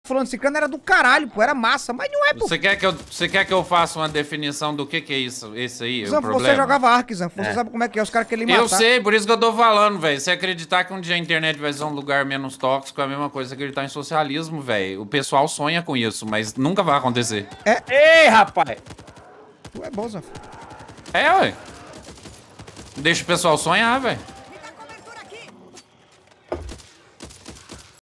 fulano ciclano era do caralho, pô, era massa, mas não é, pô. Você quer que eu faça uma definição do que é isso, esse aí, Zanfo, o problema? você jogava Ark, Zanfo, você sabe como é que é, os caras querem matar. Eu sei, por isso que eu tô falando, velho. Se acreditar que um dia a internet vai ser um lugar menos tóxico, é a mesma coisa que acreditar em socialismo, velho. O pessoal sonha com isso, mas nunca vai acontecer. Ei, rapaz! Tu é bom, Zanfo. É, ué. Deixa o pessoal sonhar, velho.